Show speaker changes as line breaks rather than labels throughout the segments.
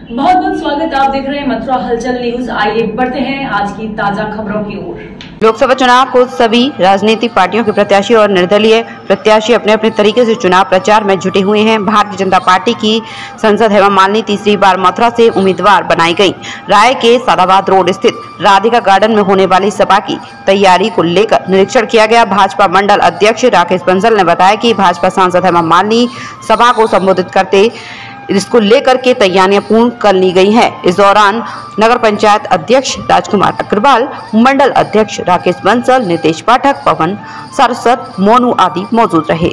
बहुत बहुत स्वागत। आप देख रहे हैं मथुरा हलचल न्यूज। आइए बढ़ते हैं आज की ताजा खबरों की ओर।
लोकसभा चुनाव को सभी राजनीतिक पार्टियों के प्रत्याशी और निर्दलीय प्रत्याशी अपने अपने तरीके से चुनाव प्रचार में जुटे हुए हैं। भारतीय जनता पार्टी की सांसद हेमा मालिनी तीसरी बार मथुरा से उम्मीदवार बनाई गई। राय के सादाबाद रोड स्थित राधिका गार्डन में होने वाली सभा की तैयारी को लेकर निरीक्षण किया गया। भाजपा मंडल अध्यक्ष राकेश बंसल ने बताया कि भाजपा सांसद हेमा मालिनी सभा को संबोधित करते इसको लेकर के तैयारियां पूर्ण कर ली गई हैं। इस दौरान नगर पंचायत अध्यक्ष राजकुमार अग्रवाल, मंडल अध्यक्ष राकेश बंसल, नितेश पाठक, पवन सरस्वत, मोनू आदि मौजूद रहे।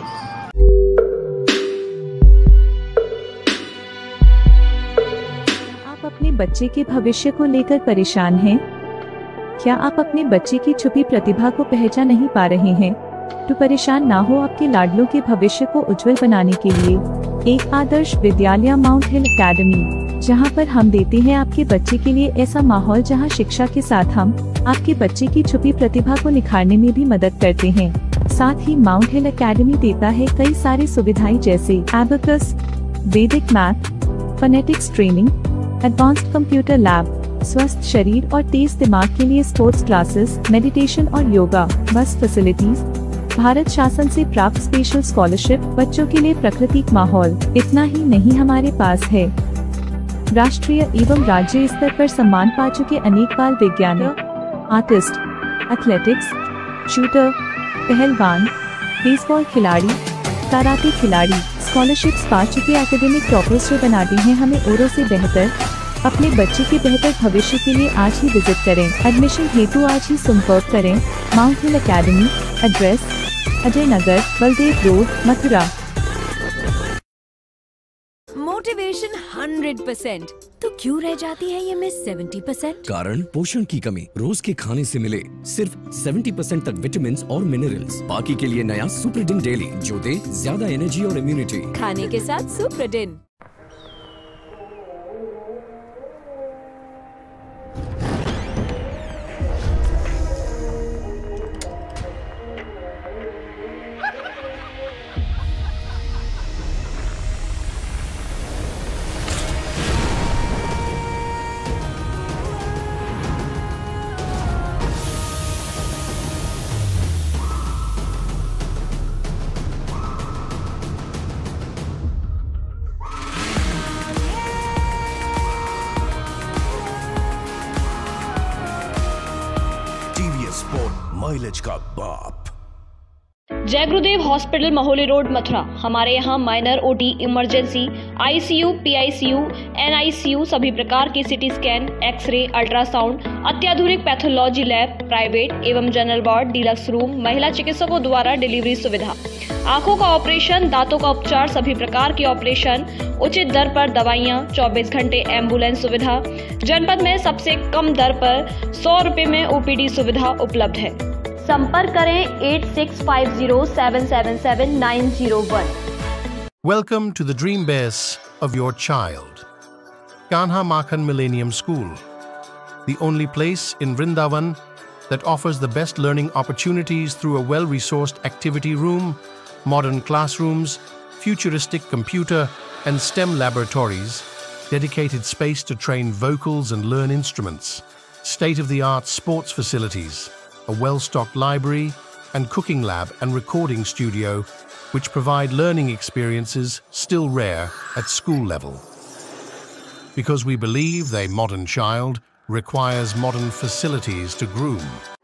आप अपने बच्चे के भविष्य को लेकर परेशान हैं? क्या आप अपने बच्चे की छुपी प्रतिभा को पहचान नहीं पा रहे हैं? तो परेशान ना हो। आपके लाडलों के भविष्य को उज्जवल बनाने के लिए एक Adarsh Vidyalaya mount hill academy, जहां पर हम देते हैं आपके बच्चे के लिए ऐसा माहौल जहां शिक्षा के साथ हम आपके बच्चे की छुपी प्रतिभा को निखारने में भी मदद करते हैं। साथ ही माउंट हिल एकेडमी देता है कई सारी सुविधाएं जैसे abacus, Vedic math, phonetics training, advanced computer lab, स्वस्थ शरीर और तेज दिमाग के लिए स्पोर्ट्स क्लासेस, मेडिटेशन और योगा, बस फैसिलिटीज, भारत शासन से प्राप्त स्पेशल स्कॉलरशिप, बच्चों के लिए प्राकृतिक माहौल। इतना ही नहीं, हमारे पास है राष्ट्रीय एवं राज्य स्तर पर सम्मान पा चुके अनेक बाल वैज्ञानिक, आर्टिस्ट, एथलेटिक्स, शूटर, पहलवान, बेसबॉल खिलाड़ी, कराटे खिलाड़ी स्कॉलरशिप्स पा चुके एकेडमिक टॉपर्स जो बनाते हैं हमें औरों से बेहतर। अपने बच्चे के बेहतर भविष्य के लिए आज ही विजिट करें। एडमिशन हेतु आज ही संपर्क करें। Mount hill academy, address Ajay Nagar, Baldev road, Mathura.
Motivation 100%, तो क्यों रह जाती है ये मिस 70%?
कारण पोषण की कमी। रोज के खाने से मिले सिर्फ 70% तक विटामिन और मिनरल्स। बाकी के लिए नया सुप्रीडिन डेली, जो दे ज्यादा एनर्जी और इम्यूनिटी।
खाने के साथ सुप्रीडिन।
स्पोर्ट माइलेज का बाप।
जय गुरुदेव हॉस्पिटल, महोली रोड, मथुरा। हमारे यहाँ minor, OT, emergency, ICU, PICU, NICU, सभी प्रकार की सिटी स्कैन, एक्सरे, अल्ट्रासाउंड, अत्याधुनिक पैथोलॉजी लैब, प्राइवेट एवं जनरल वार्ड, डिलक्स रूम, महिला चिकित्सकों द्वारा डिलीवरी सुविधा, आंखों का ऑपरेशन, दांतों का उपचार, सभी प्रकार की ऑपरेशन, उचित दर पर दवाइयाँ, 24 घंटे एम्बुलेंस सुविधा। जनपद में सबसे कम दर पर 100 रुपए में ओपीडी सुविधा उपलब्ध है। संपर्क करें 8650777901।
Welcome to the dream base of your child, Kanha Makhan Millennium School, the only place in Vrindavan that offers the best learning opportunities through a well-resourced activity room, modern classrooms, futuristic computer and STEM laboratories, dedicated space to train vocals and learn instruments, state-of-the-art sports facilities, a well-stocked library and cooking lab and recording studio, which provide learning experiences still rare at school level. Because we believe a modern child requires modern facilities to groom.